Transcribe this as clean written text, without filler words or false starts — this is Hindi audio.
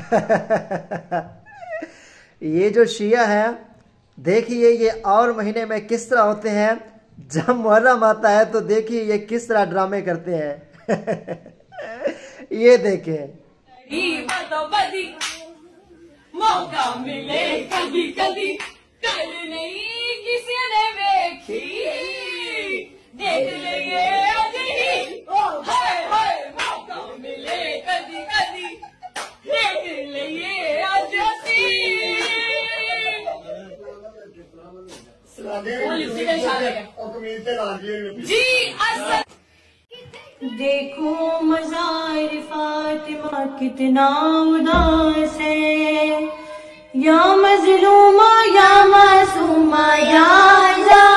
ये जो शिया है, देखिए ये और महीने में किस तरह होते हैं। जब मुहर्रम आता है तो देखिए ये किस तरह ड्रामे करते हैं। ये देखें, मौका मिले कभी कभी, कल नहीं किसी ने देखी, देख लेंगे अभी, हाय हाय मौका मिले कभी कभी, देख लेंगे अभी। जी देखो मज़ार फातिमा कितना उदास है, या मजलूमा या मासूमा या